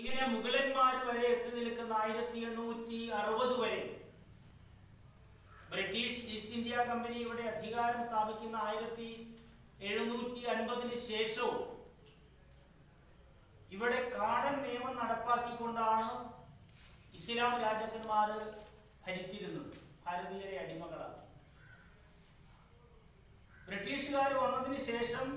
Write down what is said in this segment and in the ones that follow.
ഇങ്ങനെ മുഗളന്മാർ വരെ എത്തി നിൽക്കുന്ന 1860 വരെ ബ്രിട്ടീഷ് ഈസ്റ്റ് ഇന്ത്യ കമ്പനി ഇവിടെ അധികാരം സ്ഥാപിക്കുന്ന 1750 ശേഷവും ഇവിടെ കാടൻ നിയമം നടപ്പാക്കിക്കൊണ്ടാണ് ഇസ്ലാം രാജാക്കന്മാർ ഭരിച്ചിരുന്നത്. ഭാരതീയരെ അടിമകളാക്കി. ബ്രിട്ടീഷുകാർ വന്നതിന് ശേഷം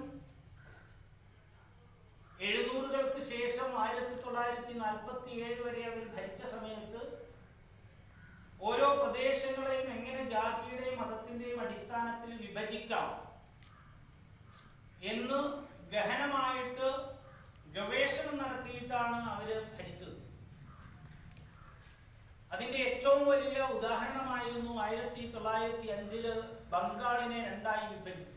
700-കൾക്ക് ശേഷം 1947 വരെ അവർ ഭരിച്ച സമയത്ത് ഓരോ പ്രദേശങ്ങളെയും എങ്ങനെ ജാതിയുടെയും മതത്തിന്റെയും അടിസ്ഥാനത്തിൽ വിഭജിക്കാം എന്ന് ഗഹനമായിട്ട് ഗവേഷണം നടത്തിയിട്ടാണ് അവര് ഭരിച്ചത്. അതിന്റെ ഏറ്റവും വലിയ ഉദാഹരണമായിരുന്നു 1905 ബംഗാളിനെ രണ്ടായി വിഭജിച്ചു.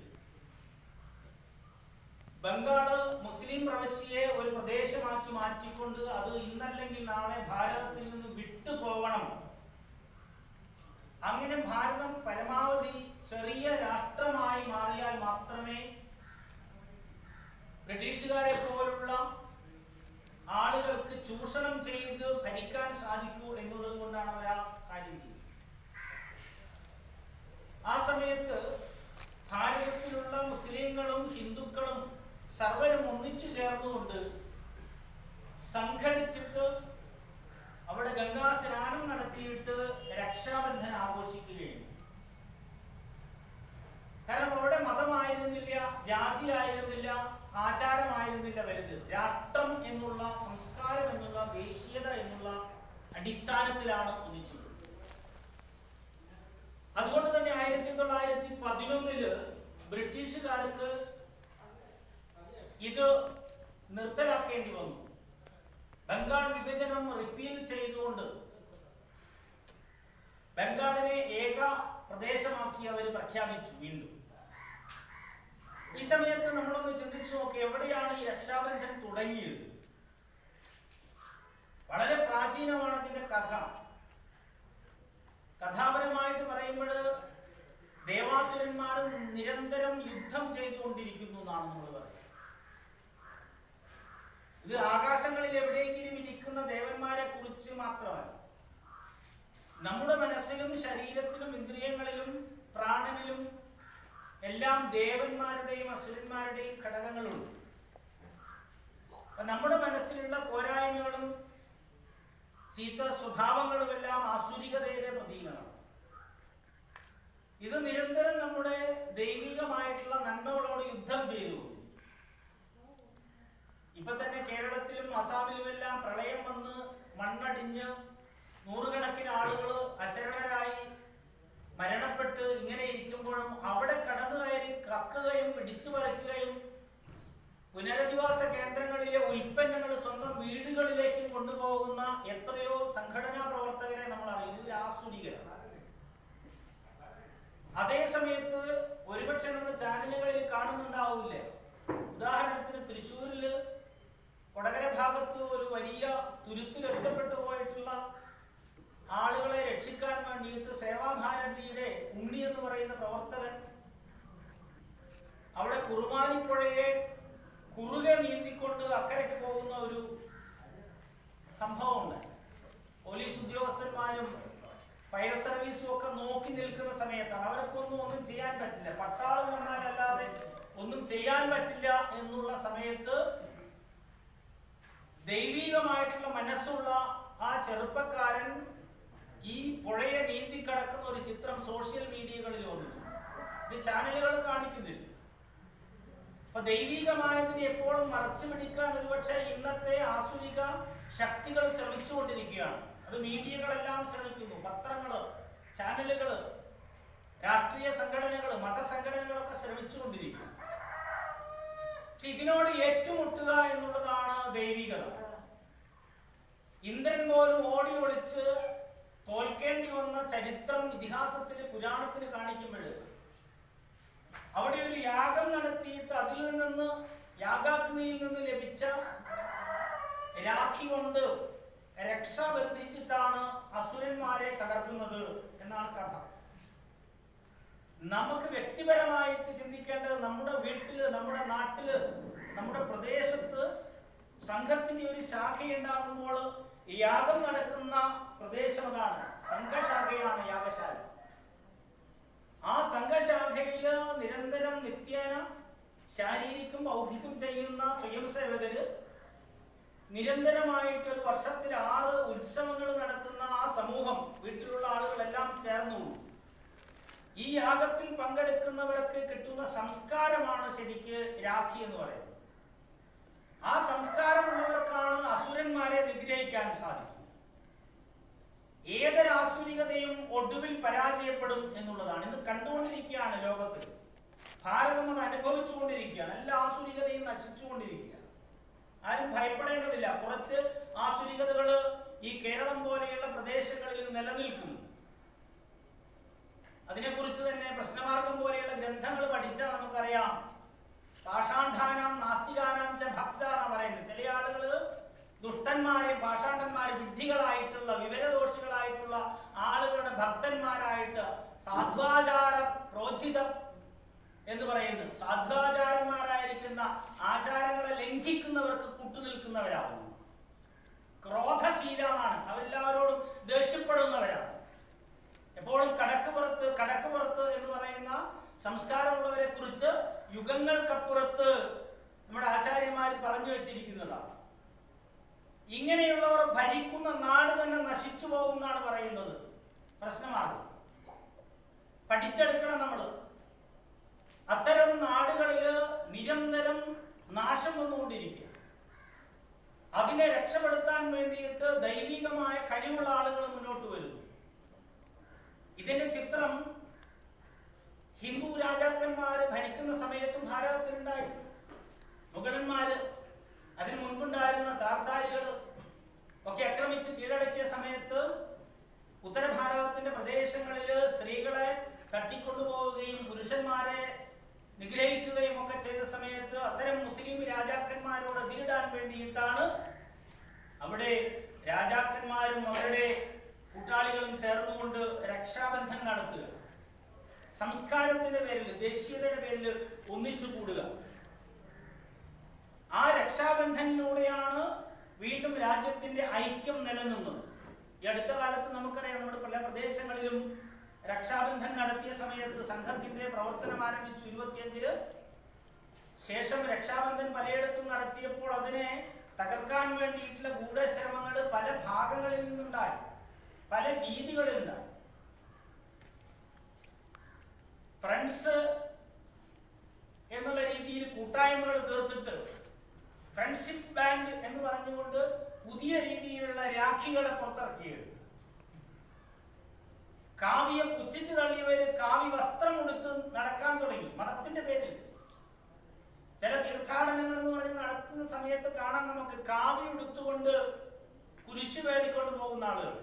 ബംഗാള് മുസ്ലിം പ്രവശ്യയെ ഒരു പ്രദേശമാക്കി മാറ്റിക്കൊണ്ട് അത് ഇന്നല്ലെങ്കിൽ നാളെ ഭാരതത്തിൽ നിന്ന് വിട്ടുപോകണം, അങ്ങനെ ഭാരതം പരമാവധി ചെറിയ രാഷ്ട്രമായി മാറിയാൽ മാത്രമേ ബ്രിട്ടീഷുകാരെ പോലുള്ള ആളുകൾക്ക് ചൂഷണം ചെയ്ത് ഭരിക്കാൻ സാധിക്കൂ എന്നുള്ളത് കൊണ്ടാണ് അവർ ആ കാര്യം ചെയ്തത്. ആ സമയത്ത് ഭാരതത്തിലുള്ള മുസ്ലിങ്ങളും ഹിന്ദുക്കളും സർവരും ഒന്നിച്ചു ചേർന്നുകൊണ്ട് സംഘടിച്ചിട്ട് അവിടെ ഗംഗാ സ്നാനം നടത്തിയിട്ട് രക്ഷാബന്ധൻ ആഘോഷിക്കുകയാണ്. കാരണം അവിടെ മതമായിരുന്നില്ല, ജാതി ആയിരുന്നില്ല, ആചാരമായിരുന്നില്ല വലുത്. രാഷ്ട്രം എന്നുള്ള, സംസ്കാരം എന്നുള്ള, ദേശീയത എന്നുള്ള അടിസ്ഥാനത്തിലാണ് ഒന്നിച്ചത്. അതുകൊണ്ട് തന്നെ 1911 ബ്രിട്ടീഷുകാർക്ക് ഇത് നിർത്തലാക്കേണ്ടി വന്നു. ബംഗാൾ വിഭജനം റിപ്പീൽ ചെയ്തുകൊണ്ട് ബംഗാളിനെ ഏക പ്രദേശമാക്കി അവർ പ്രഖ്യാപിച്ചു വീണ്ടും. ഈ സമയത്ത് നമ്മളൊന്ന് ചിന്തിച്ചു നോക്കി, എവിടെയാണ് ഈ രക്ഷാബന്ധൻ തുടങ്ങിയത്? വളരെ പ്രാചീനമാണ് അതിന്റെ കഥ. കഥാപരമായിട്ട് പറയുമ്പോൾ ദേവാസുരന്മാർ നിരന്തരം യുദ്ധം ചെയ്തുകൊണ്ടിരിക്കുന്നു എന്നാണ് നമ്മൾ പറയുന്നത്. ഇത് ആകാശങ്ങളിൽ എവിടെയെങ്കിലും ഇരിക്കുന്ന ദേവന്മാരെ കുറിച്ച് മാത്രമല്ല, നമ്മുടെ മനസ്സിലും ശരീരത്തിലും ഇന്ദ്രിയങ്ങളിലും പ്രാണനിലും എല്ലാം ദേവന്മാരുടെയും അസുരന്മാരുടെയും ഘടകങ്ങളുണ്ട്. നമ്മുടെ മനസ്സിലുള്ള പോരായ്മകളും ചീത്ത സ്വഭാവങ്ങളുമെല്ലാം ആസുരികതയുടെ പ്രതീകമാണ്. ഇത് നിരന്തരം നമ്മുടെ ദൈവികമായിട്ടുള്ള നന്മകളോട് യുദ്ധം ചെയ്തു. ഇപ്പൊ തന്നെ കേരളത്തിലും അസാമിലുമെല്ലാം പ്രളയം വന്ന് മണ്ണടിഞ്ഞ് നൂറുകണക്കിന് ആളുകൾ അശരണരായി മരണപ്പെട്ട് ഇങ്ങനെ ഇരിക്കുമ്പോഴും അവിടെ കടന്നു കയറി കക്കുകയും പിടിച്ചു പറിക്കുകയും പുനരധിവാസ കേന്ദ്രങ്ങളിലെ ഉൽപ്പന്നങ്ങൾ സ്വന്തം വീടുകളിലേക്കും കൊണ്ടുപോകുന്ന എത്രയോ സംഘടനാ പ്രവർത്തകരെ നമ്മൾ അറിയുന്നു. ഇത് ആസുരികരാണ്. അതേ സമയത്ത് ഒരുപക്ഷെ നമ്മൾ ചാനലുകളിൽ കാണുന്നുണ്ടാവില്ല. ഉദാഹരണത്തിന് തൃശ്ശൂരില് കൊടകര ഭാഗത്ത് ഒരു വലിയ തുരുത്തിൽ ഒറ്റപ്പെട്ടു പോയിട്ടുള്ള ആളുകളെ രക്ഷിക്കാൻ വേണ്ടിയിട്ട് സേവാഭാരതിയുടെ ഉണ്ണി എന്ന് പറയുന്ന പ്രവർത്തകൻ അവിടെ കുറുമാലിപ്പുഴയെ കുറുകെ നീന്തിക്കൊണ്ട് അക്കരയ്ക്ക് പോകുന്ന ഒരു സംഭവമുണ്ട്. പോലീസ് ഉദ്യോഗസ്ഥന്മാരും ഫയർ സർവീസും ഒക്കെ നോക്കി നിൽക്കുന്ന സമയത്താണ്. അവർക്കൊന്നും ചെയ്യാൻ പറ്റില്ല, പട്ടാളം വന്നാലല്ലാതെ ഒന്നും ചെയ്യാൻ പറ്റില്ല എന്നുള്ള സമയത്ത് ദൈവികമായിട്ടുള്ള മനസ്സുള്ള ആ ചെറുപ്പക്കാരൻ ഈ പുഴയെ നീന്തിക്കടക്കുന്ന ഒരു ചിത്രം സോഷ്യൽ മീഡിയകളിൽ വന്നിട്ടുണ്ട്. ഇത് ചാനലുകൾ കാണിക്കുന്നില്ല. അപ്പൊ ദൈവികമായതിനെ എപ്പോഴും മറച്ചു പിടിക്കാൻ ഒരുപക്ഷെ ഇന്നത്തെ ആസുരിക ശക്തികൾ ശ്രമിച്ചുകൊണ്ടിരിക്കുകയാണ്. അത് മീഡിയകളെല്ലാം ശ്രമിക്കുന്നു. പത്രങ്ങള്, ചാനലുകള്, രാഷ്ട്രീയ സംഘടനകള്, മതസംഘടനകളൊക്കെ ശ്രമിച്ചുകൊണ്ടിരിക്കുന്നു. പക്ഷെ ഇതിനോട് ഏറ്റുമുട്ടുക എന്നുള്ളതാണ് ദൈവികത. ഇന്ദ്രൻ പോലും ഓടി ഒളിച്ച് തോൽക്കേണ്ടി വന്ന ചരിത്രം ഇതിഹാസത്തിന്, പുരാണത്തിന് കാണിക്കുമ്പോൾ അവിടെ ഒരു യാഗം നടത്തിയിട്ട് അതിൽ നിന്ന്, യാഗാഗ്നിയിൽ നിന്ന് ലഭിച്ച രാഖി കൊണ്ട് രക്ഷ ബന്ധിച്ചിട്ടാണ് അസുരന്മാരെ തകർക്കുന്നത് എന്നാണ് കഥ. നമുക്ക് വ്യക്തിപരമായിട്ട് ചിന്തിക്കേണ്ടത് നമ്മുടെ വീട്ടില്, നമ്മുടെ നാട്ടില്, നമ്മുടെ പ്രദേശത്ത് സംഘത്തിന്റെ ഒരു ശാഖയുണ്ടാകുമ്പോൾ യാഗം നടക്കുന്ന പ്രദേശം അതാണ്. സംഘശാഖയാണ് യാഗശാല. ആ സംഘശാഖയിൽ നിരന്തരം നിത്യേന ശാരീരികം ബൗദ്ധികം ചെയ്യുന്ന സ്വയം സേവകര് നിരന്തരമായിട്ട് ഒരു വർഷത്തിൽ 6 ഉത്സവങ്ങൾ നടത്തുന്ന ആ സമൂഹം, വീട്ടിലുള്ള ആളുകളെല്ലാം ചേർന്നു ഈ യാഗത്തിൽ പങ്കെടുക്കുന്നവർക്ക് കിട്ടുന്ന സംസ്കാരമാണ് ശരിക്ക് രാഖി എന്ന് പറയുന്നത്. ആ സംസ്കാരമുള്ളവർക്കാണ് അസുരന്മാരെ നിഗ്രഹിക്കാൻ സാധിക്കുന്നത്. ഏതൊരാസുരികതയും ഒടുവിൽ പരാജയപ്പെടും എന്നുള്ളതാണ് ഇന്ന് കണ്ടുകൊണ്ടിരിക്കുകയാണ് ലോകത്ത്. ഭാരതം അത് അനുഭവിച്ചുകൊണ്ടിരിക്കുകയാണ്. എല്ലാ ആസുരികതയും നശിച്ചുകൊണ്ടിരിക്കുകയാണ്. ആരും ഭയപ്പെടേണ്ടതില്ല. കുറച്ച് ആസുരികതകൾ ഈ കേരളം പോലെയുള്ള പ്രദേശങ്ങളിൽ നിലനിൽക്കുന്നു. അതിനെക്കുറിച്ച് തന്നെ പ്രശ്നമാർഗം പോലെയുള്ള ഗ്രന്ഥങ്ങൾ പഠിച്ചാൽ നമുക്കറിയാം. പാഷാണ്ഡാനാം നാസ്തികാനാം ച ഭക്ത എന്ന് പറയുന്നത്. ചില ആളുകൾ ദുഷ്ടന്മാരെ, പാഷാണ്ഡന്മാരെ, വിഡ്ഢികളായിട്ടുള്ള വിവരദോഷികളായിട്ടുള്ള ആളുകളുടെ ഭക്തന്മാരായിട്ട് സാധ്വാചാര പ്രോചിതം എന്ന് പറയുന്നത്, സാധ്വാചാരന്മാരായിരിക്കുന്ന ആചാരങ്ങളെ ലംഘിക്കുന്നവർക്ക് കൂട്ടുനിൽക്കുന്നവരാകുന്നു. ക്രോധശീലമാണ്. അവരെല്ലാവരോടും ദേഷ്യപ്പെടുന്നവരാണ്. എപ്പോഴും കടക്കുപുറത്ത് എന്ന് പറയുന്ന സംസ്കാരമുള്ളവരെ കുറിച്ച് യുഗങ്ങൾക്കപ്പുറത്ത് നമ്മുടെ ആചാര്യന്മാർ പറഞ്ഞു വെച്ചിരിക്കുന്നതാണ്. ഇങ്ങനെയുള്ളവർ ഭരിക്കുന്ന നാട് തന്നെ നശിച്ചു പോകുമെന്നാണ് പറയുന്നത്. പ്രശ്നമാണ്. പഠിച്ചെടുക്കണം നമ്മൾ. അത്തരം നാടുകളിൽ നിരന്തരം നാശം വന്നുകൊണ്ടിരിക്കുക. അതിനെ രക്ഷപ്പെടുത്താൻ വേണ്ടിയിട്ട് ദൈവികമായ കഴിവുള്ള ആളുകൾ മുന്നോട്ട് വരുന്നു. ഇതിന്റെ ചിത്രം ഹിന്ദു രാജാക്കന്മാര് ഭരിക്കുന്ന സമയത്തും ഭാരതത്തിലുണ്ടായി. മുഗളന്മാര്, അതിന് മുൻപുണ്ടായിരുന്ന താർത്താരികൾ ഒക്കെ ആക്രമിച്ച് കീഴടക്കിയ സമയത്ത് ഉത്തരഭാരതത്തിന്റെ പ്രദേശങ്ങളിൽ സ്ത്രീകളെ തട്ടിക്കൊണ്ടുപോവുകയും പുരുഷന്മാരെ നിഗ്രഹിക്കുകയും ഒക്കെ ചെയ്ത സമയത്ത് അത്തരം മുസ്ലിം രാജാക്കന്മാരോട് എതിരിടാൻ വേണ്ടിയിട്ടാണ് അവിടെ രാജാക്കന്മാരും അവരുടെ കൂട്ടാളികളും ചേർന്നുകൊണ്ട് രക്ഷാബന്ധൻ നടത്തുക. സംസ്കാരത്തിന്റെ പേരിൽ, ദേശീയതയുടെ പേരിൽ ഒന്നിച്ചു കൂടുക. ആ രക്ഷാബന്ധനിലൂടെയാണ് വീണ്ടും രാജ്യത്തിന്റെ ഐക്യം നിലനിന്നത്. ഈ അടുത്ത കാലത്ത് നമുക്കറിയാം, നമ്മുടെ പല പ്രദേശങ്ങളിലും രക്ഷാബന്ധൻ നടത്തിയ സമയത്ത് സംഘത്തിന്റെ പ്രവർത്തനം ആരംഭിച്ചു 25-ന് ശേഷം രക്ഷാബന്ധൻ പലയിടത്തും നടത്തിയപ്പോൾ അതിനെ തകർക്കാൻ വേണ്ടിയിട്ടുള്ള ഗൂഢശ്രമങ്ങൾ പല ഭാഗങ്ങളിൽ നിന്നുണ്ടായി, പല രീതികളിലുണ്ടായി. ഫ്രണ്ട്സ് എന്നുള്ള രീതിയിൽ കൂട്ടായ്മകൾ തീർത്തിട്ട് ഫ്രണ്ട്ഷിപ്പ് ബാൻഡ് എന്ന് പറഞ്ഞുകൊണ്ട് പുതിയ രീതിയിലുള്ള രാഖികളെ പുറത്തിറക്കിയത്. കാവ്യം പുച്ഛിച്ചു തള്ളിയവര് കാവ്യ വസ്ത്രം ഉടുത്ത് നടക്കാൻ തുടങ്ങി മതത്തിന്റെ പേരിൽ. ചില തീർത്ഥാടനങ്ങൾ എന്ന് പറഞ്ഞ് നടത്തുന്ന സമയത്ത് കാണാൻ നമുക്ക് കാവ്യ ഉടുത്തുകൊണ്ട് കുരിശു പേരിക്കൊണ്ട് പോകുന്ന ആളുകൾ.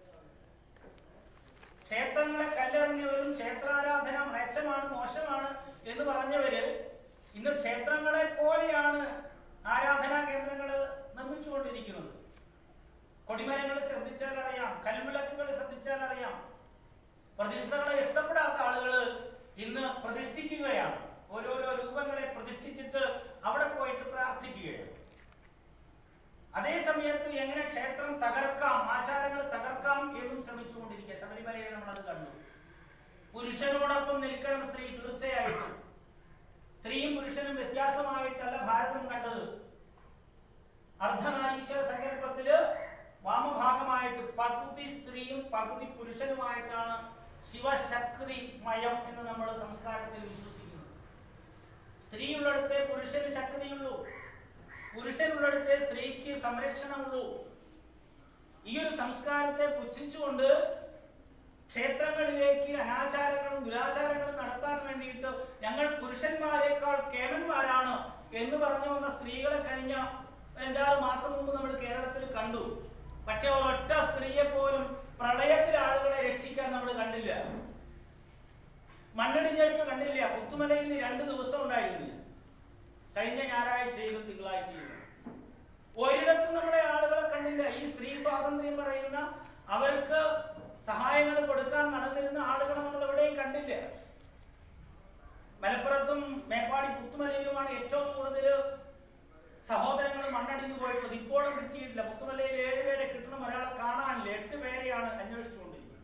ക്ഷേത്രങ്ങളെ കല്ലെറിഞ്ഞവരും ക്ഷേത്രാരാധന മ്ലേച്ഛമാണ്, മോശമാണ് എന്ന് പറഞ്ഞവര് ഇന്ന് ക്ഷേത്രങ്ങളെ പോലെയാണ് ആരാധനാ കേന്ദ്രങ്ങൾ നിർമ്മിച്ചുകൊണ്ടിരിക്കുന്നത്. കൊടിമരങ്ങൾ ശ്രദ്ധിച്ചാൽ അറിയാം, കൽവിളക്കുകൾ ശ്രദ്ധിച്ചാൽ അറിയാം. പ്രതിഷ്ഠകളെ ഇഷ്ടപ്പെടാത്ത ആളുകൾ ഇന്ന് പ്രതിഷ്ഠിക്കുകയാണ്. ഓരോരോ രൂപങ്ങളെ പ്രതിഷ്ഠിച്ചിട്ട് അവിടെ പോയിട്ട് പ്രാർത്ഥിക്കുകയാണ്. അതേ സമയത്ത് എങ്ങനെ ക്ഷേത്രം തകർക്കാം, ആചാരങ്ങൾ തകർക്കാം എന്നും ശ്രമിച്ചുകൊണ്ടിരിക്കുക. ശബരിമലയിൽ നമ്മളത് കണ്ടു. പുരുഷനോടൊപ്പം നിൽക്കണം സ്ത്രീ. തീർച്ചയായിട്ടും സ്ത്രീയും പുരുഷനും വ്യത്യാസമായിട്ടല്ല ഭാരതം കണ്ടത്. അർദ്ധനാരീശ്വര സങ്കല്പത്തില് വാമഭാഗമായിട്ട് പകുതി സ്ത്രീയും പകുതി പുരുഷനുമായിട്ടാണ് ശിവശക്തി മയം എന്ന് നമ്മൾ സംസ്കാരത്തിൽ വിശ്വസിക്കുന്നു. സ്ത്രീയുള്ളിടത്തെ പുരുഷന് ശക്തിയുള്ളൂ, പുരുഷനുള്ളിടത്തെ സ്ത്രീക്ക് സംരക്ഷണമുള്ളൂ. ഈ ഒരു സംസ്കാരത്തെ പുച്ഛിച്ചുകൊണ്ട് ക്ഷേത്രങ്ങളിലേക്ക് അനാചാരങ്ങളും ദുരാചാരങ്ങളും നടത്താൻ വേണ്ടിയിട്ട് ഞങ്ങൾ പുരുഷന്മാരെക്കാൾ കേവന്മാരാണ് എന്ന് പറഞ്ഞു വന്ന സ്ത്രീകളെ കഴിഞ്ഞ 5-6 മാസം മുമ്പ് നമ്മൾ കേരളത്തിൽ കണ്ടു. പക്ഷെ ഒരൊറ്റ സ്ത്രീയെ പോലും പ്രളയത്തിൽ ആളുകളെ രക്ഷിക്കാൻ നമ്മൾ കണ്ടില്ല. മണ്ണിടിഞ്ഞെടുത്ത് കണ്ടില്ല. പുത്തുമലയിൽ 2 ദിവസം ഉണ്ടായിരുന്നില്ല. കഴിഞ്ഞ ഞായറാഴ്ചയിലും തിങ്കളാഴ്ചയിലും ഒരിടത്തും നമ്മളെ ആളുകളെ കണ്ടില്ല. ഈ സ്ത്രീ സ്വാതന്ത്ര്യം പറയുന്ന അവർക്ക് സഹായങ്ങൾ കൊടുക്കാൻ നടന്നിരുന്ന ആളുകളെ നമ്മൾ എവിടെയും കണ്ടില്ല. മലപ്പുറത്തും മേപ്പാടി പുത്തുമലയിലുമാണ് ഏറ്റവും കൂടുതൽ സഹോദരങ്ങൾ മണ്ണടിഞ്ഞു പോയിട്ടുള്ളത്. ഇപ്പോഴും കിട്ടിയിട്ടില്ല. പുത്തുമലയിൽ 7 പേരെ കിട്ടണം, ഒരാളെ കാണാനില്ല. 8 പേരെയാണ് അന്വേഷിച്ചുകൊണ്ടിരിക്കുന്നത്.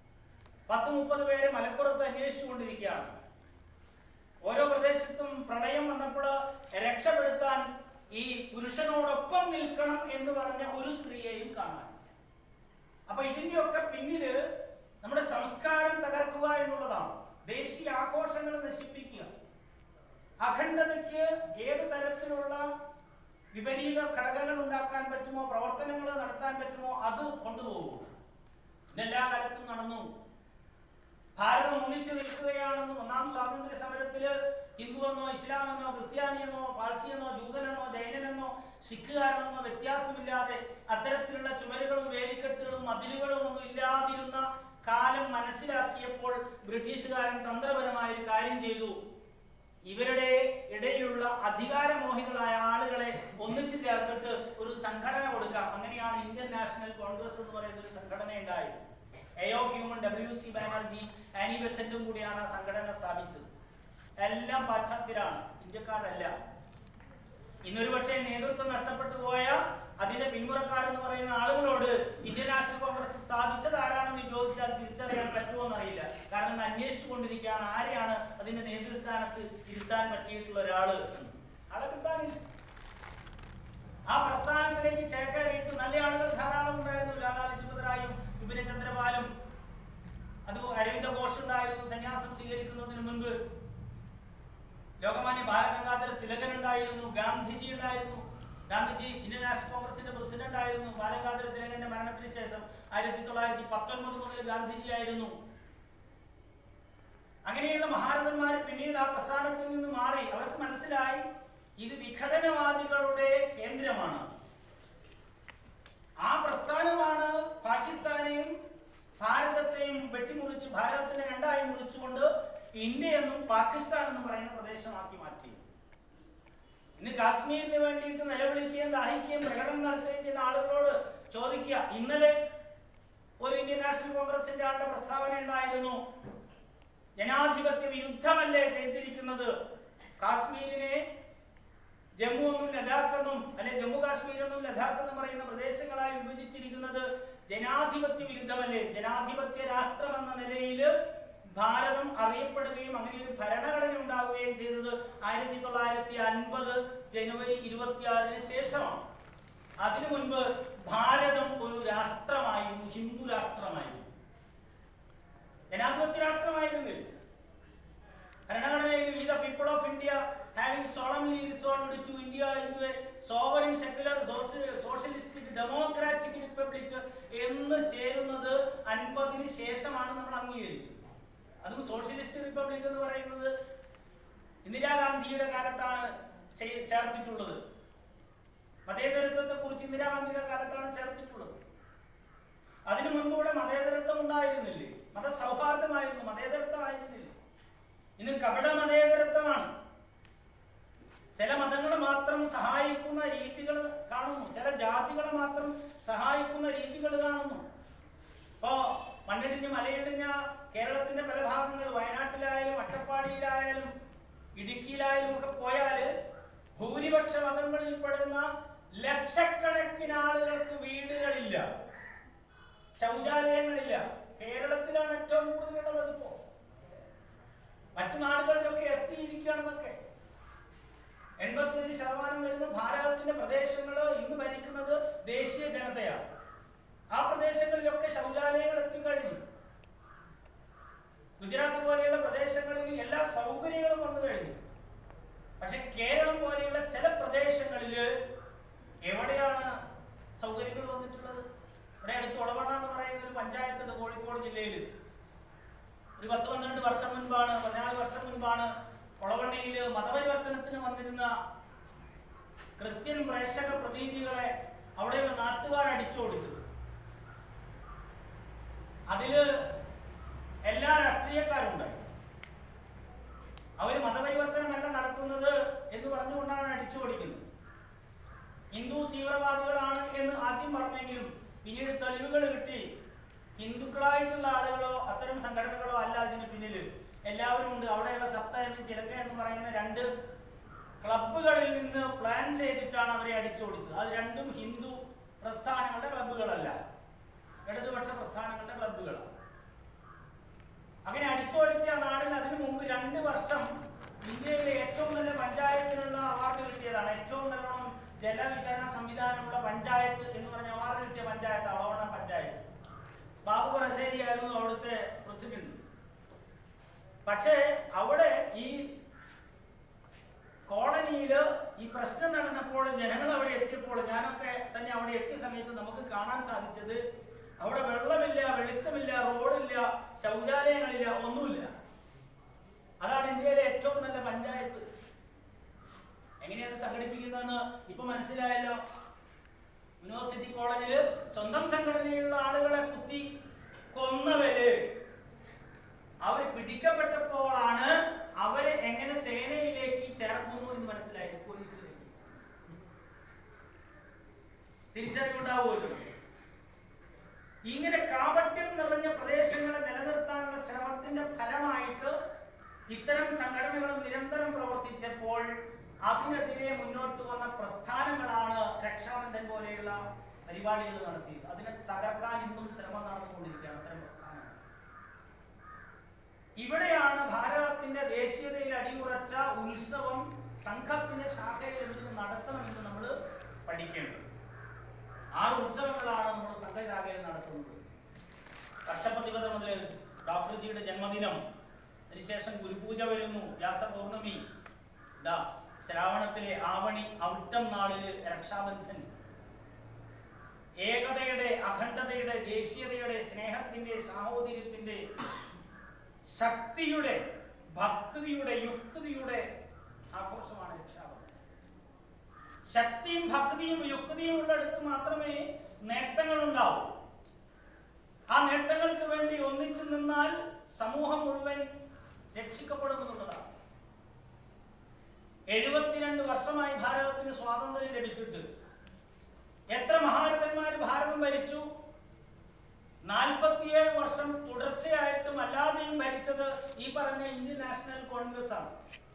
10-30 പേരെ മലപ്പുറത്ത് അന്വേഷിച്ചുകൊണ്ടിരിക്കുകയാണ്. ഓരോ പ്രദേശത്തും പ്രളയം വന്നപ്പോൾ രക്ഷപ്പെടുത്താൻ ഈ പുരുഷനോടൊപ്പം നിൽക്കണം എന്ന് പറഞ്ഞ ഒരു സ്ത്രീയെയും കാണാൻ. അപ്പൊ ഇതിന്റെയൊക്കെ പിന്നില് നമ്മുടെ സംസ്കാരം തകർക്കുക എന്നുള്ളതാണ്. ദേശീയ ആഘോഷങ്ങൾ നശിപ്പിക്കുക, അഖണ്ഡതയ്ക്ക് ഏത് തരത്തിലുള്ള വിപരീത ഘടകങ്ങൾ ഉണ്ടാക്കാൻ പറ്റുമോ, പ്രവർത്തനങ്ങൾ നടത്താൻ പറ്റുമോ അത് കൊണ്ടുപോകുക. ഇതെല്ലാ കാലത്തും നടന്നു. ഭാരതം ഒന്നിച്ചു നിൽക്കുകയാണെന്നും ഒന്നാം സ്വാതന്ത്ര്യ സമരത്തില് ഹിന്ദുവെന്നോ ഇസ്ലാമെന്നോ ക്രിസ്ത്യാനിയെന്നോ പാഴ്സിയെന്നോ ജൂതനെന്നോ ജൈനനെന്നോ സിഖുകാരനെന്നോ വ്യത്യാസമില്ലാതെ അത്തരത്തിലുള്ള ചുമരുകളും വേലിക്കെട്ടുകളും മതിലുകളും ഒന്നും ഇല്ലാതിരുന്ന കാലം മനസ്സിലാക്കിയപ്പോൾ ബ്രിട്ടീഷുകാരൻ തന്ത്രപരമായ ഒരു കാര്യം ചെയ്തു. ഇവരുടെ ഇടയിലുള്ള അധികാരമോഹികളായ ആളുകളെ ഒന്നിച്ചു ചേർത്തിട്ട് ഒരു സംഘടന കൊടുക്കാം. അങ്ങനെയാണ് ഇന്ത്യൻ നാഷണൽ കോൺഗ്രസ് എന്ന് പറയുന്ന ഒരു സംഘടന ഉണ്ടായത്. A O Hume, WC Banerjee, Annie ബെസന്റും കൂടിയാണ് ആ സംഘടന സ്ഥാപിച്ചത്. എല്ലാം പാശ്ചാത്യരാണ്, ഇന്ത്യക്കാരല്ല. ഇന്നൊരു പക്ഷേ നേതൃത്വം നഷ്ടപ്പെട്ടു പോയ അതിന്റെ പിന്മുറക്കാരെന്ന് പറയുന്ന ആളുകളോട് ഇന്ത്യൻ നാഷണൽ കോൺഗ്രസ് സ്ഥാപിച്ചത് ആരാണെന്ന് ചോദിച്ചാൽ തിരിച്ചറിയാൻ പറ്റുമോ എന്നറിയില്ല. കാരണം അന്വേഷിച്ചു കൊണ്ടിരിക്കുകയാണ് ആരെയാണ് അതിന്റെ നേതൃസ്ഥാനത്ത് ഇരുത്താൻ പറ്റിയിട്ടുള്ള ഒരാള്. ആളെ കിട്ടാനില്ല. ആ പ്രസ്ഥാനത്തിലേക്ക് ചേക്കേറിയിട്ട് നല്ല ആളുകൾ ധാരാളം ഉണ്ടായിരുന്നു. ലാലാ ലജ്പത് റായും വിപിൻ ചന്ദ്രപാലും, അതുപോലെ അരവിന്ദ ഘോഷ് ഉണ്ടായിരുന്നു സന്യാസം സ്വീകരിക്കുന്നതിന് മുൻപ്. ലോകമാന്യ ബാലഗംഗാധര തിലകൻ ഉണ്ടായിരുന്നു. ഗാന്ധിജി ഉണ്ടായിരുന്നു. ഗാന്ധിജി ഇന്ത്യൻ നാഷണൽ കോൺഗ്രസിന്റെ പ്രസിഡന്റ് ആയിരുന്നു. ബാലഗംഗാധര തിലകന്റെ മരണത്തിന് ശേഷം 1919 മുതൽ ഗാന്ധിജി ആയിരുന്നു. അങ്ങനെയുള്ള മഹാരഥന്മാർ പിന്നീട് ആ പ്രസ്ഥാനത്തിൽ നിന്ന് മാറി. അവർക്ക് മനസ്സിലായി ഇത് വിഘടനവാദികളുടെ കേന്ദ്രമാണ്. ആ പ്രസ്ഥാനമാണ് പാകിസ്ഥാനെയും ഭാരതത്തെയും വെട്ടിമുറിച്ച് ഭാരതത്തിനെ രണ്ടായി മുറിച്ചുകൊണ്ട് ഇന്ത്യ എന്നും പാകിസ്ഥാൻ എന്നും പറയുന്ന പ്രദേശമാക്കി മാറ്റി. ഇന്ന് കാശ്മീരിന് വേണ്ടിയിട്ട് നിലവിളിക്കുകയും ദാഹിക്കുകയും പ്രകടനം നടത്തുകയും ചെയ്യുന്ന ആളുകളോട് ചോദിക്കുക. ഇന്നലെ ഒരു ഇന്ത്യൻ നാഷണൽ കോൺഗ്രസിന്റെ ആളുടെ പ്രസ്താവന ഉണ്ടായിരുന്നു, ജനാധിപത്യ വിരുദ്ധമല്ലേ ചെയ്തിരിക്കുന്നത്, കാശ്മീരിനെ ജമ്മു എന്നും ലഡാക്ക് എന്നും അല്ലെ ജമ്മു കാശ്മീർ എന്നും ലഡാക്ക് എന്നും പറയുന്ന പ്രദേശങ്ങളായി വിഭജിച്ചിരിക്കുന്നത് ജനാധിപത്യ വിരുദ്ധമല്ലേ. ജനാധിപത്യ രാഷ്ട്രം എന്ന നിലയിൽ ഭാരതം അറിയപ്പെടുകയും അങ്ങനെ ഒരു ഭരണഘടന ഉണ്ടാവുകയും ചെയ്തത് 1950 ജനുവരി 26 ശേഷമാണ്. അതിനു മുൻപ് ഭാരതം ഒരു രാഷ്ട്രമായിരുന്നു, ഹിന്ദു രാഷ്ട്രമായിരുന്നു, ജനാധിപത്യ രാഷ്ട്രമായിരുന്നില്ല. ഭരണഘടനയിൽ "We the people of India having solemnly resolved to India into a sovereign secular socialistic democratic republic" എന്ന് ചേരുന്നത് 50-ന് ശേഷമാണ് നമ്മൾ അംഗീകരിച്ചത്. അതും സോഷ്യലിസ്റ്റ് റിപ്പബ്ലിക് എന്ന് പറയുന്നത് ഇന്ദിരാഗാന്ധിയുടെ കാലത്താണ് ചേർത്തിട്ടുള്ളത്. മതേതരത്വത്തെ കുറിച്ച് ഇന്ദിരാഗാന്ധിയുടെ കാലത്താണ് ചേർത്തിട്ടുള്ളത്. അതിനു മുൻപൂടെ മതേതരത്വം ഉണ്ടായിരുന്നില്ലേ, മതസൗഹാർദ്ദമായിരുന്നു, മതേതരത്വമായിരുന്നില്ല. ഇന്ന് കപട മതേതരത്വമാണ്. ചില മതങ്ങൾ മാത്രം സഹായിക്കുന്ന രീതികൾ കാണുന്നു, ചില ജാതികളെ മാത്രം സഹായിക്കുന്ന രീതികൾ കാണുന്നു. ഇപ്പോ മണ്ണിടിഞ്ഞ് മലയിടിഞ്ഞ കേരളത്തിന്റെ പല ഭാഗങ്ങൾ, വയനാട്ടിലായാലും അട്ടപ്പാടിയിലായാലും ഇടുക്കിയിലായാലും ഒക്കെ പോയാൽ ഭൂരിപക്ഷ മതങ്ങളിൽ പെടുന്ന ലക്ഷക്കണക്കിന് ആളുകൾക്ക് വീടുകളില്ല, ശൗചാലയങ്ങളില്ല. കേരളത്തിലാണ് ഏറ്റവും കൂടുതലുള്ളത്. അതിപ്പോ മറ്റു നാടുകളിലൊക്കെ എത്തിയിരിക്കുകയാണെന്നൊക്കെ. 85% വരുന്ന ഭാരതത്തിന്റെ പ്രദേശങ്ങൾ ഇന്ന് ഭരിക്കുന്നത് ദേശീയ ജനതയാണ്. ആ പ്രദേശങ്ങളിലൊക്കെ ശൗചാലയങ്ങൾ എത്തിക്കഴിഞ്ഞു. ഗുജറാത്ത് പോലെയുള്ള പ്രദേശങ്ങളിൽ എല്ലാ സൗകര്യങ്ങളും വന്നു കഴിഞ്ഞു. പക്ഷെ കേരളം പോലെയുള്ള ചില പ്രദേശങ്ങളിൽ എവിടെയാണ് സൗകര്യങ്ങൾ വന്നിട്ടുള്ളത്? ഇവിടെ അടുത്ത് ഒളവണ്ണ എന്ന് പറയുന്ന ഒരു പഞ്ചായത്തുണ്ട് കോഴിക്കോട് ജില്ലയിൽ. ഒരു 10-12 വർഷം മുൻപാണ്, 14 വർഷം മുൻപാണ് ഒളവണ്ണയിൽ മതപരിവർത്തനത്തിന് വന്നിരുന്ന ക്രിസ്ത്യൻ പ്രേക്ഷക പ്രതിനിധികളെ അവിടെയുള്ള നാട്ടുകാർ അടിച്ചു കൊടുത്തത്. അതില് എല്ലാ രാഷ്ട്രീയക്കാരുണ്ടായി. അവര് മതപരിവർത്തനമല്ല നടത്തുന്നത് എന്ന് പറഞ്ഞുകൊണ്ടാണ് അടിച്ചു ഓടിക്കുന്നത്. ഹിന്ദു തീവ്രവാദികളാണ് എന്ന് ആദ്യം പറഞ്ഞെങ്കിലും പിന്നീട് തെളിവുകൾ കിട്ടി. ഹിന്ദുക്കളായിട്ടുള്ള ആളുകളോ അത്തരം സംഘടനകളോ അല്ല ഇതിന് പിന്നിൽ. എല്ലാവരും ഉണ്ട്. അവിടെയുള്ള സപ്ത എന്നും ചിലക്ക എന്ന് പറയുന്ന 2 ക്ലബ്ബുകളിൽ നിന്ന് പ്ലാൻ ചെയ്തിട്ടാണ് അവരെ അടിച്ചോടിച്ചത്. അത് രണ്ടും ഹിന്ദു പ്രസ്ഥാനങ്ങളുടെ ക്ലബ്ബുകളല്ല, ഇടതുപക്ഷ പ്രസ്ഥാനങ്ങളുടെ ക്ലബ്ബുകളാണ്. അങ്ങനെ അടിച്ചോടിച്ച ആ നാടിന് അതിനു മുമ്പ് 2 വർഷം ഇന്ത്യയിലെ ഏറ്റവും നല്ല പഞ്ചായത്തിനുള്ള അവാർഡ് കിട്ടിയതാണ്. ഏറ്റവും നല്ലോണം ജലവിതരണ സംവിധാനമുള്ള പഞ്ചായത്ത് എന്ന് പറഞ്ഞ അവാർഡ് കിട്ടിയ പഞ്ചായത്ത് അളവണ്ണ പഞ്ചായത്ത്. ബാബു പറശ്ശേരി ആയിരുന്നു അവിടുത്തെ പ്രസിഡന്റ്. പക്ഷേ അവിടെ ഈ കോളനിയില് ഈ പ്രശ്നം നടന്നപ്പോൾ ജനങ്ങൾ അവിടെ എത്തിയപ്പോൾ, ഞാനൊക്കെ തന്നെ അവിടെ എത്തിയ സമയത്ത് നമുക്ക് കാണാൻ സാധിച്ചത് അവിടെ വെള്ളമില്ല, വെളിച്ചമില്ല, റോഡില്ല, ശൗചാലയങ്ങളില്ല, ഒന്നുമില്ല. അതാണ് ഇന്ത്യയിലെ ഏറ്റവും നല്ല പഞ്ചായത്ത്. എങ്ങനെയാണ് സംഘടിപ്പിക്കുന്നതെന്ന് ഇപ്പൊ മനസ്സിലായല്ലോ. യൂണിവേഴ്സിറ്റി കോളേജില് സ്വന്തം സംഘടനയിലുള്ള ആളുകളെ കുത്തി കൊന്നവര് അവർ പിടിക്കപ്പെട്ടപ്പോഴാണ് അവരെ എങ്ങനെ സേനയിലേക്ക് ചേർക്കുന്നു എന്ന് മനസ്സിലായത്. പോലീസിലേക്ക് തിരിച്ചറിവുണ്ടാവുമല്ലോ. ഇങ്ങനെ കാപട്യം നിറഞ്ഞ പ്രദേശങ്ങളെ നിലനിർത്താനുള്ള ശ്രമത്തിന്റെ ഫലമായിട്ട് ഇത്തരം സംഘടനകൾ നിരന്തരം പ്രവർത്തിച്ചപ്പോൾ അതിനെതിരെ മുന്നോട്ട് വന്ന പ്രസ്ഥാനങ്ങളാണ് രക്ഷാബന്ധൻ പോലെയുള്ള പരിപാടികൾ നടത്തിയത്. അതിനെ തകർക്കാൻ ഇന്നും ശ്രമം നടന്നുകൊണ്ടിരിക്കുകയാണ് അത്തരം പ്രസ്ഥാനങ്ങൾ. ഇവിടെയാണ് ഭാരതത്തിന്റെ ദേശീയതയിൽ അടിയുറച്ച ഉത്സവം സംഘത്തിന്റെ ശാഖയിൽ എന്തിനു നടത്തണമെന്ന് നമ്മൾ പഠിക്കേണ്ടത്. 6 ഉത്സവങ്ങളാണ് നമ്മൾ സംഘശാഖയിൽ നടത്തുന്നത്. കർഷപതിപത മുതൽ ഡോക്ടർജിയുടെ ജന്മദിനം, അതിനുശേഷം ഗുരുപൂജ വരുന്നു, വ്യാസപൗർണമി, ശ്രാവണത്തിലെ ആവണി ഔട്ടം നാളില് രക്ഷാബന്ധൻ. ഏകതയുടെ, അഖണ്ഡതയുടെ, ദേശീയതയുടെ, സ്നേഹത്തിന്റെ, സാഹോദര്യത്തിന്റെ, ശക്തിയുടെ, ഭക്തിയുടെ, യുക്തിയുടെ ആഘോഷമാണ് രക്ഷാബന്ധൻ. ശക്തിയും ഭക്തിയും യുക്തിയും ഉള്ളിടത്ത് മാത്രമേ നേട്ടങ്ങൾ ഉണ്ടാവൂ. ആ നേട്ടങ്ങൾക്ക് വേണ്ടി ഒന്നിച്ചു നിന്നാൽ സമൂഹം മുഴുവൻ രക്ഷിക്കപ്പെടുമെന്നുള്ളതാണ്. 72 വർഷമായി ഭാരതത്തിന് സ്വാതന്ത്ര്യം ലഭിച്ചിട്ട് എത്ര മഹാരഥന്മാർ ഭാരതം ഭരിച്ചു? 47 വർഷം തുടർച്ചയായിട്ടും അല്ലാതെയും ഭരിച്ചത് ഈ പറഞ്ഞ ഇന്ത്യൻ നാഷണൽ കോൺഗ്രസ് ആണ്.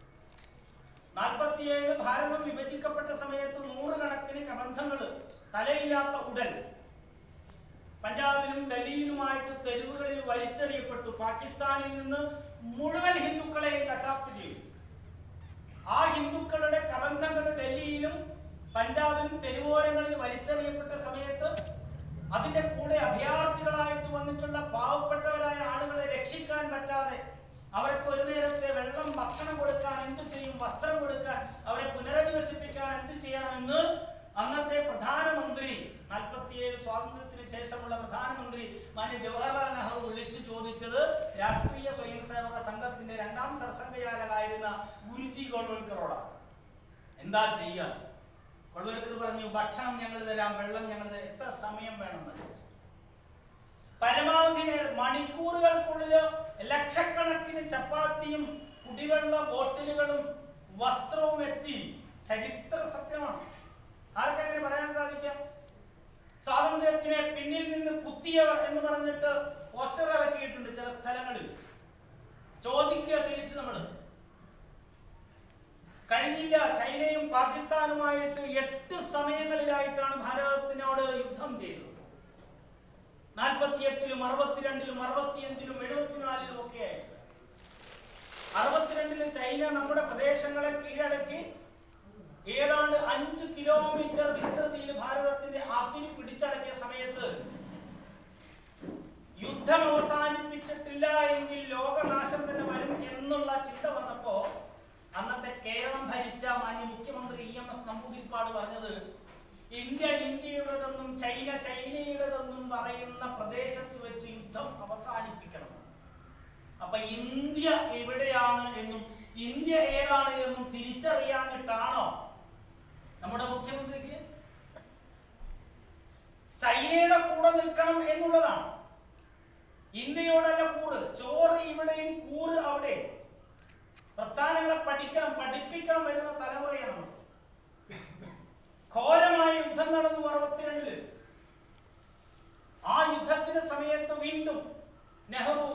47 ഭാരതം വിഭജിക്കപ്പെട്ട സമയത്ത് 100 കണക്കിന് കബന്ധങ്ങൾ, തലയില്ലാത്ത ഉടൽ പഞ്ചാബിലും ഡൽഹിയിലുമായിട്ട് തെരുവുകളിൽ വലിച്ചെറിയപ്പെട്ടു. പാകിസ്ഥാനിൽ നിന്ന് മുഴുവൻ ഹിന്ദുക്കളെയും കശാപ്പ് ചെയ്തു. ആ ഹിന്ദുക്കളുടെ കബന്ധങ്ങൾ ഡൽഹിയിലും പഞ്ചാബിലും തെരുവോരങ്ങളിൽ വലിച്ചെറിയപ്പെട്ട സമയത്ത് അതിന്റെ കൂടെ അഭയാർത്ഥികളായിട്ട് വന്നിട്ടുള്ള പാവപ്പെട്ടവരായ ആളുകളെ രക്ഷിക്കാൻ പറ്റാതെ അവർക്ക് ഒരു നേരത്തെ വെള്ളം, ഭക്ഷണം കൊടുക്കാൻ എന്ത് ചെയ്യും, വസ്ത്രം കൊടുക്കാൻ, അവരെ പുനരധിവസിപ്പിക്കാൻ എന്ത് ചെയ്യണമെന്ന് അന്നത്തെ പ്രധാനമന്ത്രി, 47 സ്വാതന്ത്ര്യത്തിന് ശേഷമുള്ള പ്രധാനമന്ത്രി മാന്യ ജവഹർലാൽ നെഹ്റു വിളിച്ചു ചോദിച്ചത് രാഷ്ട്രീയ സ്വയം സേവക സംഘത്തിന്റെ 2ാം സർസംഘചാലകായിരുന്ന ഗുരുജി ഗോൾവൽക്കറോടാണ്. എന്താ ചെയ്യുക? ഗോൾവൽക്കർ പറഞ്ഞു, ഭക്ഷണം ഞങ്ങൾ തരാം, വെള്ളം ഞങ്ങൾ തരാം, എത്ര സമയം വേണമെന്ന്. പരമാവധി മണിക്കൂറുകൾക്കുള്ളിൽ ലക്ഷക്കണക്കിന് ചപ്പാത്തിയും കുടിവെള്ള ബോട്ടിലുകളും വസ്ത്രവും എത്തി. ചരിത്ര സത്യമാണ്. ആർക്കങ്ങനെ പറയാൻ സാധിക്കാം? സ്വാതന്ത്ര്യത്തിനെ പിന്നിൽ നിന്ന് കുത്തിയവർ എന്ന് പറഞ്ഞിട്ട് പോസ്റ്റർ ഇറക്കിയിട്ടുണ്ട് ചില സ്ഥലങ്ങളിൽ. ചോദിക്കുക തിരിച്ച് നമ്മൾ. കഴിഞ്ഞില്ല. ചൈനയും പാകിസ്ഥാനുമായിട്ട് 8 സമയങ്ങളിലായിട്ടാണ് ഭാരതത്തിനോട് യുദ്ധം ചെയ്തത്. 48-ലും 62-ലും 65-ലും 74-ലും ഒക്കെ ആയിട്ട്. 62-ല് ചൈന നമ്മുടെ പ്രദേശങ്ങളെ കീഴടക്കി ഏതാണ്ട് 5 കിലോമീറ്റർ വിസ്തൃതിയിൽ ഭാരതത്തിന്റെ അതിരി പിടിച്ചടക്കിയ സമയത്ത് യുദ്ധം അവസാനിപ്പിച്ചിട്ടില്ല എങ്കിൽ ലോകനാശം തന്നെ വരും എന്നുള്ള ചിന്ത വന്നപ്പോ അന്നത്തെ കേരളം ഭരിച്ച മാന്യ മുഖ്യമന്ത്രി EMS നമ്പൂതിരിപ്പാട് പറഞ്ഞത്, ഇന്ത്യ ഇന്ത്യയുടേതെന്നും ചൈന ചൈനയുടേതെന്നും പറയുന്ന പ്രദേശത്ത് വെച്ച് യുദ്ധം അവസാനിപ്പിക്കണം. അപ്പൊ ഇന്ത്യ എവിടെയാണ് എന്നും ഇന്ത്യ ഏതാണ് എന്നും തിരിച്ചറിയാനിട്ടാണോ നമ്മുടെ മുഖ്യമന്ത്രിക്ക്? ചൈനയുടെ കൂടെ നിൽക്കണം എന്നുള്ളതാണ്. ഇന്ത്യയോടല്ല കൂറ്. ചോറ് ഇവിടെയും കൂറ് അവിടെ. പ്രസ്ഥാനങ്ങളെ പഠിക്കണം, പഠിപ്പിക്കണം വരുന്ന തലമുറയാണ്. ഘോരമായ യുദ്ധം നടന്നു 62-ല്. ആ യുദ്ധത്തിന്റെ സമയത്ത് വീണ്ടും നെഹ്റു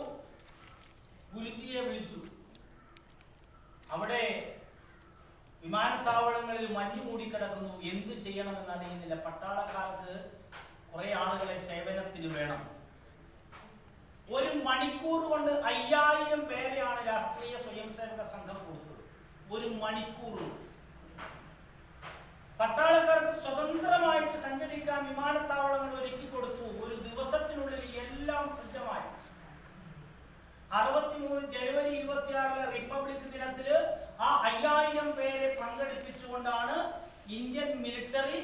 ഗുരുജിയെ വിളിച്ചു. അവിടെ വിമാനത്താവളം ചെയ്യണമെന്ന് അറിയുന്നില്ല. പട്ടാളക്കാർക്ക് കുറെ ആളുകളെ സേവനത്തിന് വേണം. ഒരു മണിക്കൂർ കൊണ്ട് 5000 പേരെയാണ് രാഷ്ട്രീയ സ്വയം സേവക സംഘം കൊടുത്തത്. ഒരു മണിക്കൂർ. പട്ടാളക്കാർക്ക് സ്വതന്ത്രമായിട്ട് സഞ്ചരിക്കാൻ വിമാനത്താവളങ്ങൾ ഒരുക്കി കൊടുത്തു. ഒരു ദിവസത്തിനുള്ളിൽ എല്ലാം സജ്ജമായി. 63 ജനുവരി 26 റിപ്പബ്ലിക് ദിനത്തില് ആ 5000 പേരെ പങ്കെടുപ്പിച്ചുകൊണ്ടാണ് ഇന്ത്യൻ മിലിറ്ററി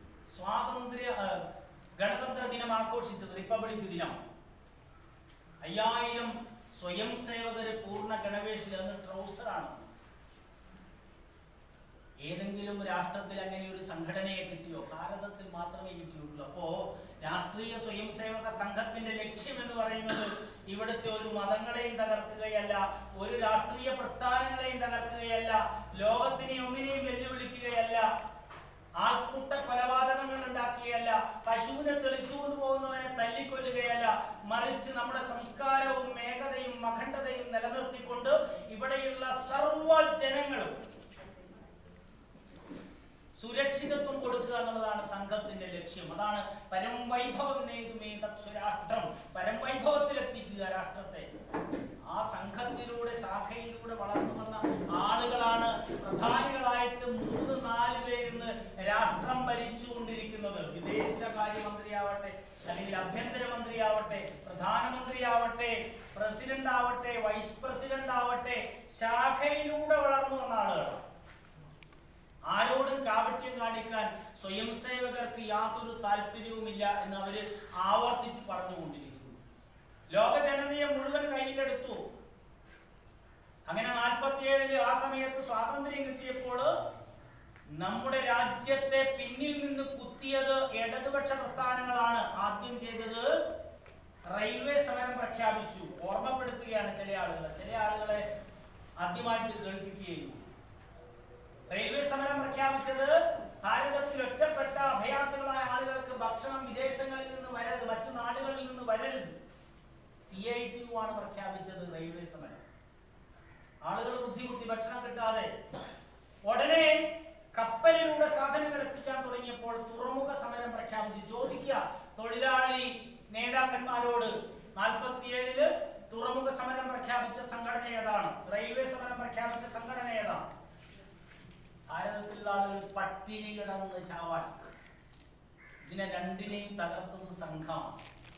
ഗണതന്ത്ര ദിനം ആഘോഷിച്ചത്. റിപ്പബ്ലിക് ദിനം 5000 സ്വയം സേവകര് പൂർണ്ണ ഗണവേഷത്തിൽ. അന്ന് ട്രൗസറാണ്. ഏതെങ്കിലും രാഷ്ട്രത്തിൽ അങ്ങനെ ഒരു സംഘടനയെ കിട്ടിയോ? ഭാരതത്തിൽ മാത്രമേ കിട്ടിയുള്ളൂ. അപ്പോ രാഷ്ട്രീയ സ്വയം സേവക സംഘത്തിന്റെ ലക്ഷ്യം എന്ന് പറയുന്നത് ഇവിടുത്തെ ഒരു മതങ്ങളെയും തകർക്കുകയല്ല, ഒരു രാഷ്ട്രീയ പ്രസ്ഥാനങ്ങളെയും തകർക്കുകയല്ല, ലോകത്തിനെ ഒന്നിനെയും വെല്ലുവിളിക്കുകയല്ല, ആൾക്കൂട്ട കൊലപാതകങ്ങൾ ഉണ്ടാക്കുകയല്ല, പശുവിനെ തെളിച്ചുകൊണ്ട് പോകുന്നവനെ തല്ലിക്കൊല്ലുകയല്ല, മറിച്ച് നമ്മുടെ സംസ്കാരവും ഏകതയും അഖണ്ഡതയും നിലനിർത്തിക്കൊണ്ട് ഇവിടെയുള്ള സർവ്വ ജനങ്ങളും സുരക്ഷിതത്വം കൊടുക്കുക എന്നുള്ളതാണ് സംഘത്തിന്റെ ലക്ഷ്യം. അതാണ് പരംവൈഭവം നേതുമേ തത്സ്വരാഷ്ട്രം, പരംവൈഭവത്തിലെത്തിക്കുക രാഷ്ട്രത്തെ. ആ സംഘത്തിലൂടെ ശാഖയിലൂടെ വളർന്നു വന്ന ആളുകളാണ് പ്രധാനികളായിട്ട് 3-4 പേരിന്ന് രാഷ്ട്രം ഭരിച്ചുകൊണ്ടിരിക്കുന്നത്. വിദേശകാര്യമന്ത്രിയാവട്ടെ, അല്ലെങ്കിൽ ആഭ്യന്തരമന്ത്രിയാവട്ടെ, പ്രധാനമന്ത്രിയാവട്ടെ, പ്രസിഡന്റ് ആവട്ടെ, വൈസ് പ്രസിഡന്റ് ആവട്ടെ, ശാഖയിലൂടെ വളർന്നു വന്ന ആളുകളാണ്. ആരോടും കാപട്യം കാണിക്കാൻ സ്വയം സേവകർക്ക് യാതൊരു താല്പര്യവുമില്ല എന്ന് അവര് ആവർത്തിച്ച് പറഞ്ഞുകൊണ്ടിരിക്കുന്നു. ലോക ജനതയെ മുഴുവൻ കയ്യിലെടുത്തു. അങ്ങനെ 47 ആ സമയത്ത് സ്വാതന്ത്ര്യം കിട്ടിയപ്പോൾ നമ്മുടെ രാജ്യത്തെ പിന്നിൽ നിന്ന് കുത്തിയത് ഇടതുപക്ഷ പ്രസ്ഥാനങ്ങളാണ്. ആദ്യം ചെയ്തത് റെയിൽവേ സമരം പ്രഖ്യാപിച്ചു. ഓർമ്മപ്പെടുത്തുകയാണ് ചില ആളുകളെ ആദ്യമായിട്ട് കേൾപ്പിക്കുകയും. റെയിൽവേ സമരം പ്രഖ്യാപിച്ചത് ഭാരതത്തിൽ ഒറ്റപ്പെട്ട അഭയാർത്ഥികളായ ആളുകൾക്ക് ഭക്ഷണം വിദേശങ്ങളിൽ നിന്ന് വരരുത്, മറ്റു നാടുകളിൽ നിന്ന് വരരുത്. CITU ആണ് പ്രഖ്യാപിച്ചത് റെയിൽവേ സമരം. ആളുകൾ ബുദ്ധിമുട്ടി, ഭക്ഷണം കിട്ടാതെ. ഉടനെ കപ്പലിലൂടെ സാധനങ്ങൾ എത്തിക്കാൻ തുടങ്ങിയപ്പോൾ തുറമുഖ സമരം പ്രഖ്യാപിച്ചു. ചോദിക്കുക തൊഴിലാളി നേതാക്കന്മാരോട്, 47 തുറമുഖ സമരം പ്രഖ്യാപിച്ച സംഘടന ഏതാണ്? റെയിൽവേ സമരം പ്രഖ്യാപിച്ച സംഘടന ഏതാണ്? ഭാരതത്തിലുള്ള ആളുകൾ പട്ടിണി കിടന്ന് ചാവാൻ. ഇതിനെ രണ്ടിനെയും തകർത്തുന്ന സംഘമാണ്.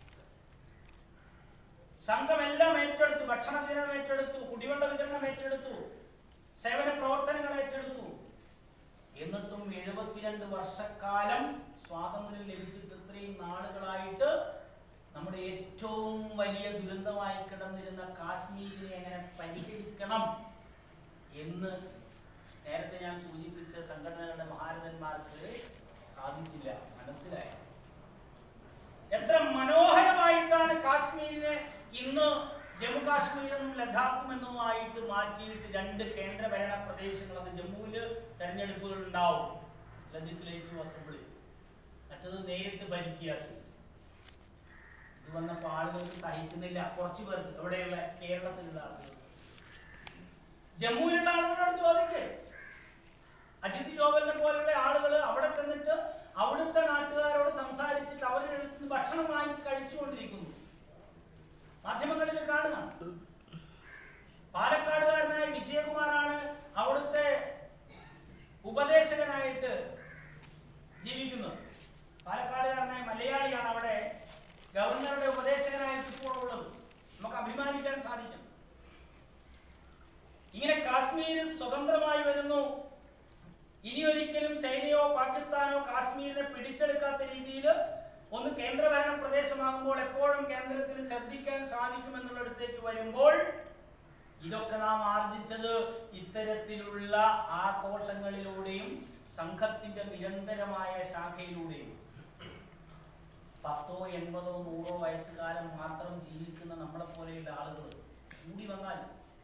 സംഘമെല്ലാം ഏറ്റെടുത്തു. ഭക്ഷണ വിതരണം ഏറ്റെടുത്തു, കുടിവെള്ള വിതരണം ഏറ്റെടുത്തു, സേവന പ്രവർത്തനങ്ങൾ ഏറ്റെടുത്തു. എന്നിട്ടും 72 വർഷക്കാലം സ്വാതന്ത്ര്യം ലഭിച്ചിട്ട് ഇത്രയും നാളുകളായിട്ട് നമ്മുടെ ഏറ്റവും വലിയ ദുരന്തമായി കിടന്നിരുന്ന കാശ്മീരിനെ എങ്ങനെ പരിഹരിക്കണം എന്ന് നേരത്തെ ഞാൻ സൂചിപ്പിച്ച സംഘടനകളുടെ മഹാരഥന്മാർക്ക് സാധിച്ചില്ല. മനസ്സിലായി. എത്ര മനോഹരമായിട്ടാണ് കാശ്മീരിനെ ഇന്ന് ജമ്മു കാശ്മീരെന്നും ലഡാക്കും എന്നുമായിട്ട് മാറ്റിയിട്ട് 2 കേന്ദ്രഭരണ പ്രദേശങ്ങൾ. അത് ജമ്മുവിൽ തെരഞ്ഞെടുപ്പുകൾ ഉണ്ടാവും, ലെജിസ്ലേറ്റീവ് അസംബ്ലി. മറ്റത് നേരിട്ട് ഭരിക്കുക ചെയ്യും. ഇത് വന്നപ്പോൾ ആളുകൾക്ക് സഹിക്കുന്നില്ല. കുറച്ചു പേർക്ക്, ഇവിടെയുള്ള കേരളത്തിലുള്ള ആളുകൾ. ജമ്മുവിലുള്ള ആളുകളോട് ചോദിക്കേ, അജിത് ജോവലിനെ പോലുള്ള ആളുകൾ അവിടെ ചെന്നിട്ട് അവിടുത്തെ നാട്ടുകാരോട് സംസാരിച്ചിട്ട് അവരുടെ അടുത്ത് ഭക്ഷണം വാങ്ങിച്ച് കഴിച്ചുകൊണ്ടിരിക്കുന്നു. മാധ്യമങ്ങളിൽ കാണുകയാണ്. പാലക്കാടുകാരനായ വിജയകുമാറാണ് അവിടുത്തെ ഉപദേശകനായിട്ട് ജീവിക്കുന്നത്. പാലക്കാടുകാരനായ മലയാളിയാണ് അവിടെ ഗവർണറുടെ ഉപദേശകനായിട്ട് ഇപ്പോൾ ഉള്ളത്. നമുക്ക് അഭിമാനിക്കാൻ സാധിക്കും. ഇങ്ങനെ കാശ്മീർ സ്വതന്ത്രമായി വരുന്നു. ഇനി ഒരിക്കലും ചൈനയോ പാകിസ്ഥാനോ കാശ്മീരിനെ പിടിച്ചെടുക്കാത്ത രീതിയിൽ ഒന്ന് കേന്ദ്രഭരണ പ്രദേശമാകുമ്പോൾ എപ്പോഴും കേന്ദ്രത്തിന് ശ്രദ്ധിക്കാൻ സാധിക്കുമെന്നുള്ളിടത്തേക്ക് വരുമ്പോൾ ഇതൊക്കെ നാം ആർജിച്ചത് ഇത്തരത്തിലുള്ള ആഘോഷങ്ങളിലൂടെയും സംഘത്തിന്റെ നിരന്തരമായ ശാഖയിലൂടെയും. 10, 80, 100 വയസ്സുകാലം മാത്രം ജീവിക്കുന്ന നമ്മളെ പോലെയുള്ള ആളുകൾ കൂടി വന്നാൽ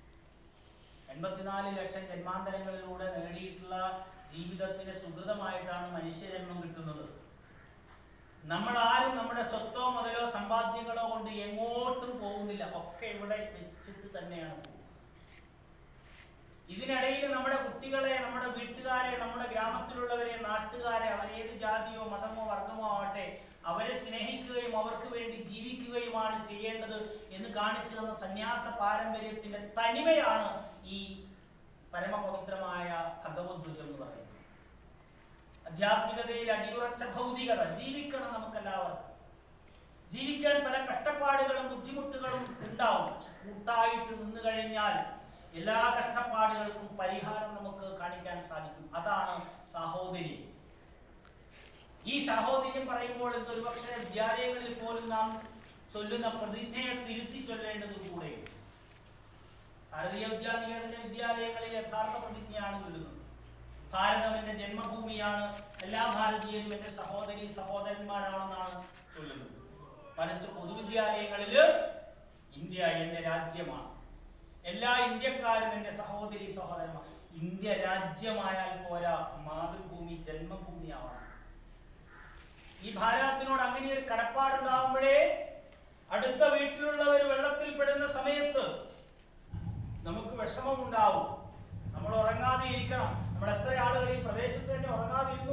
84 ലക്ഷം ജന്മാന്തരങ്ങളിലൂടെ നേടിയിട്ടുള്ള ജീവിതത്തിന്റെ സുഹൃതമായിട്ടാണ് മനുഷ്യജന്മം കിട്ടുന്നത്. നമ്മൾ ആരും നമ്മുടെ സ്വത്തോ മുതലോ സമ്പാദ്യങ്ങളോ കൊണ്ട് എങ്ങോട്ടും പോകുന്നില്ല. ഒക്കെ ഇവിടെ വെച്ചിട്ട് തന്നെയാണ് പോകുന്നത്. ഇതിനിടയിൽ നമ്മുടെ കുട്ടികളെ, നമ്മുടെ വീട്ടുകാരെ, നമ്മുടെ ഗ്രാമത്തിലുള്ളവരെ, നാട്ടുകാരെ, അവരേത് ജാതിയോ മതമോ വർഗമോ ആവട്ടെ, അവരെ സ്നേഹിക്കുകയും അവർക്ക് വേണ്ടി ജീവിക്കുകയുമാണ് ചെയ്യേണ്ടത് എന്ന് കാണിച്ചു തന്ന സന്യാസ പാരമ്പര്യത്തിന്റെ തനിമയാണ് ഈ പരമപവിത്രമായ ഭഗവദ്ധ്വജം എന്ന് പറയുന്നത്. ആധ്യാത്മികതയിൽ അടിയുറച്ച ഭൗതികത ജീവിക്കണം. നമുക്കെല്ലാവർക്കും ജീവിക്കാൻ പല കഷ്ടപ്പാടുകളും ബുദ്ധിമുട്ടുകളും ഉണ്ടാവും. കൂട്ടായിട്ട് നിന്ന് കഴിഞ്ഞാൽ എല്ലാ കഷ്ടപ്പാടുകൾക്കും പരിഹാരം നമുക്ക് കാണിക്കാൻ സാധിക്കും. അതാണ് സാഹോദര്യം. ഈ സാഹോദര്യം പറയുമ്പോൾ ഒരുപക്ഷെ വിദ്യാലയങ്ങളിൽ പോലും നാം ചൊല്ലുന്ന പ്രതിജ്ഞയെ തിരുത്തി ചൊല്ലേണ്ടത് കൂടെ. ഭാരതീയ വിദ്യാനികേതന്റെ വിദ്യാലയങ്ങളിൽ യഥാർത്ഥ പ്രതിജ്ഞയാണ് ചൊല്ലുന്നത്. ഭാരതം എന്റെ ജന്മഭൂമിയാണ്, എല്ലാ ഭാരതീയരും എന്റെ സഹോദരി സഹോദരന്മാരാണെന്നാണ് ചൊല്ലുന്നത്. മറിച്ച് പൊതുവിദ്യാലയങ്ങളില് ഇന്ത്യ എന്റെ രാജ്യമാണ്, എല്ലാ ഇന്ത്യക്കാരും എന്റെ സഹോദരി സഹോദരന്മാർ. ഇന്ത്യ രാജ്യമായാൽ പോരാ, മാതൃഭൂമി ജന്മഭൂമിയാവണം. ഈ ഭാരതത്തിനോട് അങ്ങനെ ഒരു കടപ്പാടുണ്ടാവുമ്പോഴേ അടുത്ത വീട്ടിലുള്ളവർ വെള്ളത്തിൽ പെടുന്ന സമയത്ത് നമുക്ക് വിഷമമുണ്ടാവും. നമ്മൾ ഉറങ്ങാതെ ഇരിക്കണം. നമ്മൾ എത്ര ആളുകൾ ഈ പ്രദേശത്ത് തന്നെ ഉറങ്ങാതിരുന്നു?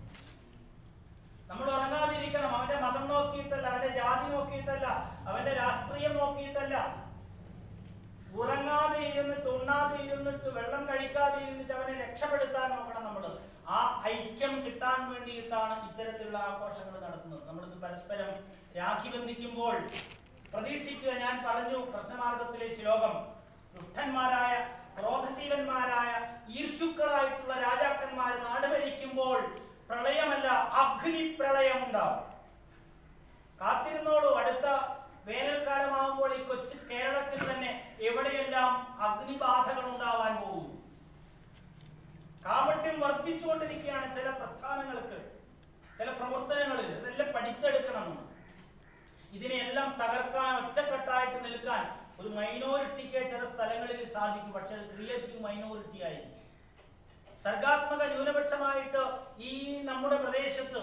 നമ്മൾ ഉറങ്ങാതിരിക്കണം. അവന്റെ മതം നോക്കിയിട്ടല്ല, അവന്റെ ജാതി നോക്കിയിട്ടല്ല, അവന്റെ രാഷ്ട്രീയം നോക്കിയിട്ടല്ല. ഉറങ്ങാതെ ഇരുന്നിട്ട്, ഉണ്ണാതെ ഇരുന്നിട്ട്, വെള്ളം കഴിക്കാതെ ഇരുന്നിട്ട് അവനെ രക്ഷപ്പെടുത്താൻ നോക്കണം. നമ്മൾ ആ ഐക്യം കിട്ടാൻ വേണ്ടിയിട്ടാണ് ഇത്തരത്തിലുള്ള ആഘോഷങ്ങൾ നടത്തുന്നത്. നമ്മളിന്ന് പരസ്പരം രാഖി ബന്ധിക്കുമ്പോൾ പ്രതീക്ഷിക്കുക. ഞാൻ പറഞ്ഞു പ്രശ്നമാർഗത്തിലെ ശ്ലോകം, ദുഷ്ടന്മാരായ ക്രോധശീലന്മാരായ ഈർഷുക്കളായിട്ടുള്ള രാജാക്കന്മാർ നാട് ഭരിക്കുമ്പോൾ പ്രളയമല്ല, അഗ്നിപ്രളയം ഉണ്ടാവും. കാത്തിരുന്നോളൂ. അടുത്ത വേനൽക്കാലമാകുമ്പോൾ ഈ കൊച്ചു കേരളത്തിൽ തന്നെ എവിടെയെല്ലാം അഗ്നിബാധകൾ ഉണ്ടാവാൻ പോകുന്നു. കാപട്യം വർദ്ധിച്ചുകൊണ്ടിരിക്കുകയാണ് ചില പ്രസ്ഥാനങ്ങൾക്ക്, ചില പ്രവർത്തനങ്ങളിൽ. ഇതെല്ലാം പഠിച്ചെടുക്കണം. ഇതിനെല്ലാം തകർക്കാൻ, ഒറ്റക്കെട്ടായിട്ട് നിൽക്കാൻ ഒരു മൈനോറിറ്റിക്ക് ചില സ്ഥലങ്ങളിൽ സാധിക്കും. പക്ഷെ ക്രിയേറ്റീവ് മൈനോറിറ്റി ആയിരിക്കും. സർഗാത്മക ന്യൂനപക്ഷമായിട്ട് ഈ നമ്മുടെ പ്രദേശത്ത്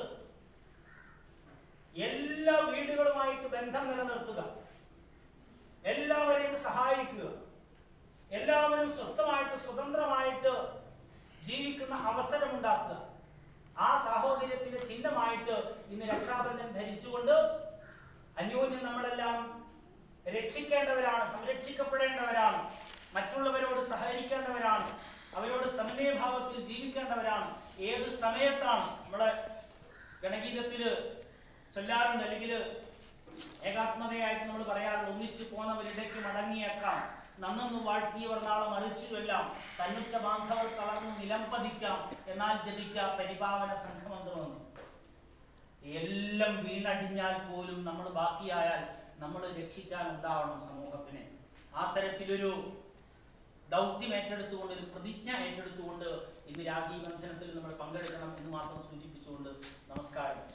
എല്ലാ വീടുകളുമായിട്ട് ബന്ധം നിലനിർത്തുക, എല്ലാവരെയും സഹായിക്കുക, എല്ലാവരും സ്വസ്ഥമായിട്ട് സ്വതന്ത്രമായിട്ട് ജീവിക്കുന്ന അവസരം ഉണ്ടാക്കുക. ആ സാഹോദര്യത്തിന്റെ ചിഹ്നമായിട്ട് ഇന്ന് രക്ഷാബന്ധൻ ധരിച്ചുകൊണ്ട് അന്യോന്യം നമ്മളെല്ലാം രക്ഷിക്കേണ്ടവരാണ്, സംരക്ഷിക്കപ്പെടേണ്ടവരാണ്, മറ്റുള്ളവരോട് സഹകരിക്കേണ്ടവരാണ്, അവരോട് സമന്വയഭാവത്തിൽ ജീവിക്കേണ്ടവരാണ്. ഏത് സമയത്താണ് നമ്മളെ ഗണഗീതത്തില് ചൊല്ലാറുണ്ട്, അല്ലെങ്കിൽ ഏകാത്മതയായിട്ട് നമ്മൾ പറയാറുണ്ട്, ഒന്നിച്ചു പോന്നവരിടയ്ക്ക് മടങ്ങിയേക്കാം, നന്നു വാഴ്ത്തിയവർ നാളെ മറിച്ചു ചൊല്ലാം, തന്നുറ്റ ബാന്ധവർ തളർന്നു നിലം പതിക്കാം, എന്നാൽ ജപിക്ക പരിപാവന സംഘമന്ത്രമെന്ന്. എല്ലാം വീണടിഞ്ഞാൽ പോലും നമ്മൾ ബാക്കിയായാൽ നമ്മൾ രക്ഷിക്കാൻ ഉണ്ടാവണം സമൂഹത്തിനെ. ആ തരത്തിലൊരു ദൗത്യം ഏറ്റെടുത്തുകൊണ്ട്, ഒരു പ്രതിജ്ഞ ഏറ്റെടുത്തുകൊണ്ട് ഇന്ന് രാഖി ബന്ധനത്തിൽ നമ്മൾ പങ്കെടുക്കണം എന്ന് മാത്രം സൂചിപ്പിച്ചുകൊണ്ട് നമസ്കാരം.